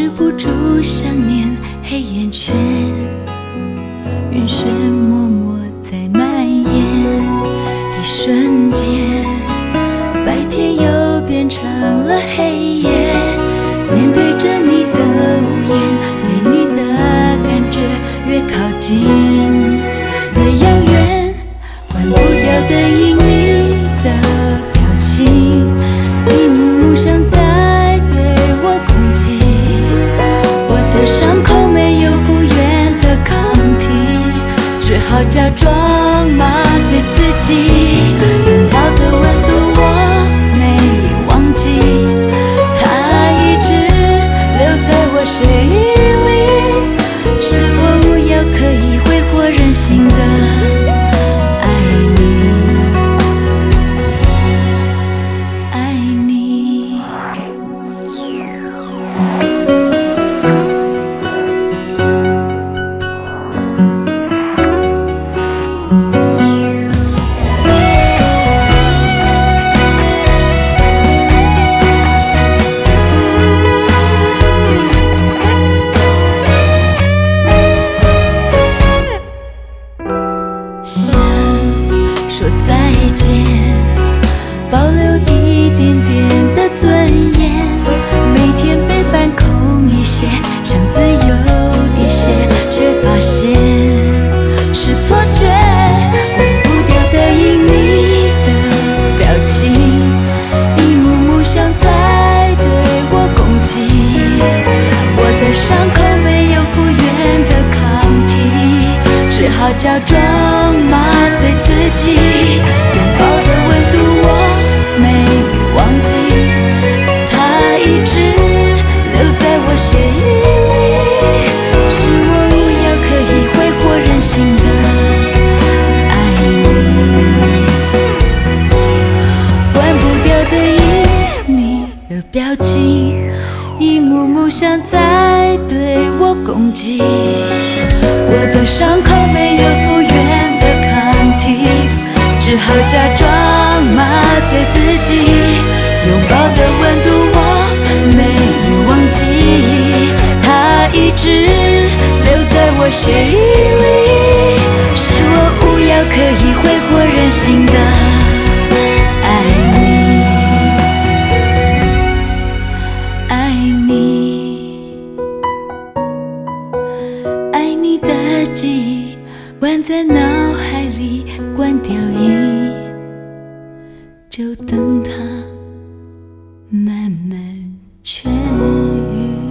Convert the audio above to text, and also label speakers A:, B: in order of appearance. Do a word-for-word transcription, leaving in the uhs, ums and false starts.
A: 止不住想念，黑眼圈晕眩默默在蔓延，一瞬间白天又变成了黑夜。面对着你的无言，对你的感觉越靠近越遥远，关不掉的隐秘的表情，一幕幕像在对我攻击。我的伤口没有复原的抗体，只好假装麻醉自己。拥抱的温度我没忘记，它一直留在我血液里，是我无药可以挥霍人性的爱你，爱你。想说再见，保留一点点的尊严，每天被搬空一些，想自由一些，却发现是错觉。关不掉的隐秘的表情，一幕幕像在对我攻击。我的伤口没有复原的抗体，只好假装麻醉自己。拥抱的温度我没忘记，它一直留在我血液里，是我无药可以挥霍人性的爱你。关不掉的隐秘的表情，一幕幕像在对我攻击。我的伤口没有复原的抗体，只好假装麻醉自己。拥抱的温度我没忘记，它一直留在我血液里，是我无药可以挥霍人性的爱你，爱你，爱你的记忆关在脑海里，关掉音，就等它慢慢痊愈。